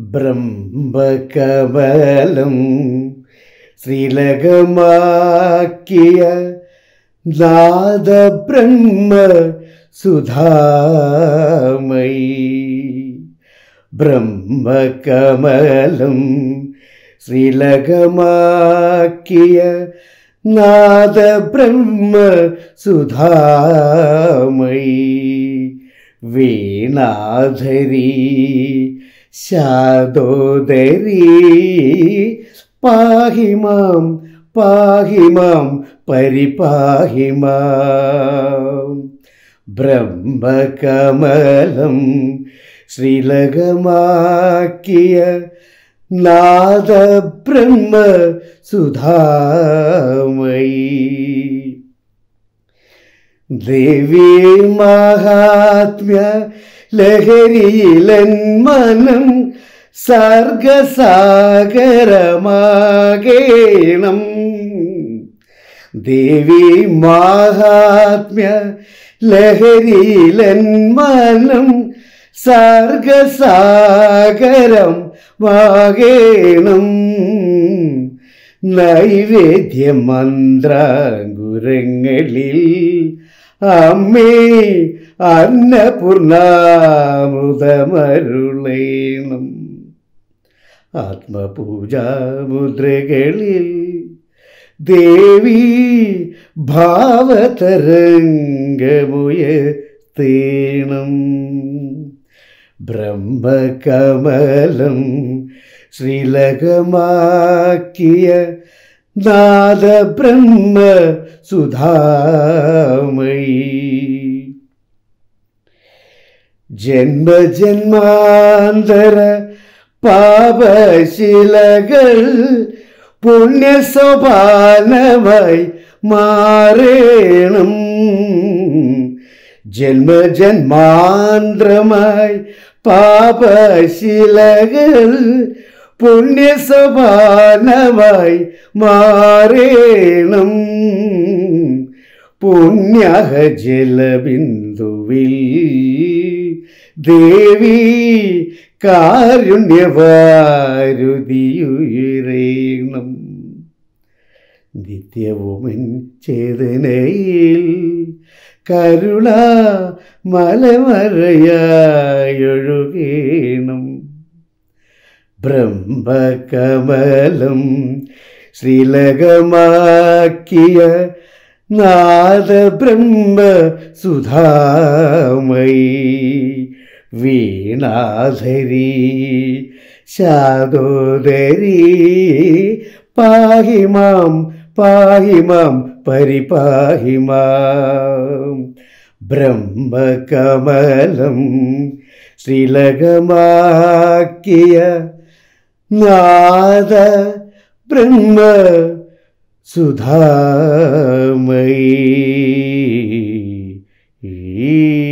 ബ്രഹ്മകമലം ശ്രീലകമാക്കിയ നാദബ്രഹ്മ സുധാമയി. ബ്രഹ്മകമലം ശ്രീലകമാക്കിയ നാദബ്രഹ്മ സുധാമയി. വീണാധരി ശാദോദരി പാഹി മാം പരിപാഹി മാം. ബ്രഹ്മകമലം ശ്രീലകമാക്കിയ നാദബ്രഹ്മ സുധാമയി. ദേവി മഹാത്മ്യ ലഹരിയിലൻ മനം സർഗസാഗരമാകേണം. ദേവി മഹാത്മ്യ ലഹരിയിലൻ മനം സർഗസാഗരം വാകേണം. നൈവേദ്യ മന്ത്രാങ്കുരങ്ങളിൽ അമ്മേ അന്നപൂർണാമൃതമരുളേണം. ആത്മപൂജാമുദ്രകളിൽ ദേവി ഭാവതരംഗമുയർത്തേണം. ബ്രഹ്മകമലം ശ്രീലകമാക്കിയ നാദബ്രഹ്മ സുധാമയി. ജന്മജന്മാന്തര പാപശിലകൾ പുണ്യസോപാനമായി മാറേണം. ജന്മജന്മാന്തരമായി പാപശിലകൾ പുണ്യസോപാനമായി മാറേണം. പുണ്യഹ ജലബിന്ദുവിൽ ദേവി കാരുണ്യവാരുതിയുയരേണം. നിത്യവുമൻ ചേതനയിൽ കരുണ മലമറയായൊഴുകേണം. ബ്രഹ്മകമലം ശ്രീലകമാക്കിയ നാദബ്രഹ്മ സുധാമയി. വീണാധരി ശാദോദരി പാഹി മാം പരിപാഹി മാം. ബ്രഹ്മകമലം ശ്രീലകമാക്കിയ നാദ ബ്രഹ്മ സുധാമയി.